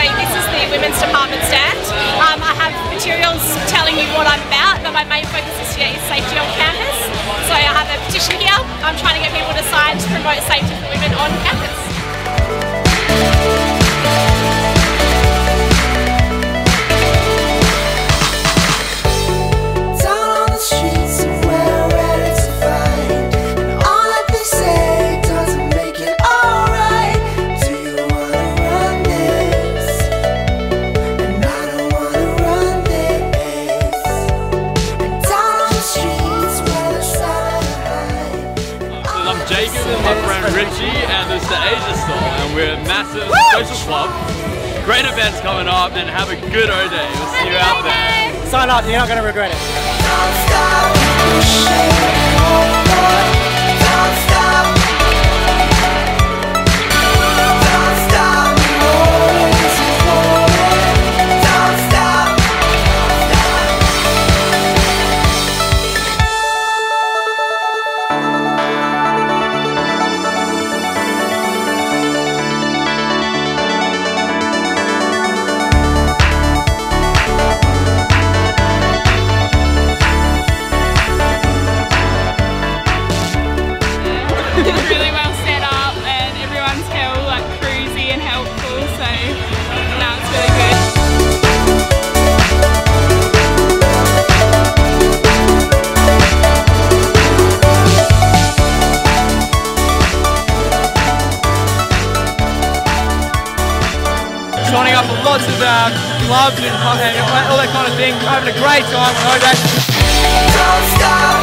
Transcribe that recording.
this is the women's department stand. I have materials telling you what I'm about, but my main focus this year is safety on campus. So I have a petition here. I'm trying to get people to sign to promote safety for women on campus. Jacob and my friend Richie, and this is the Asia store, and we're a massive social club. Great events coming up, and have a good O day. We'll see you out there. Sign up, you're not going to regret it. Don't stop pushing forward. Don't stop. Don't stop moving forward. Don't stop. It's really well set up and everyone's held like cruisy and helpful, so no, it's really good. Signing up for lots of clubs and all that kind of thing. Having a great time. Don't stop.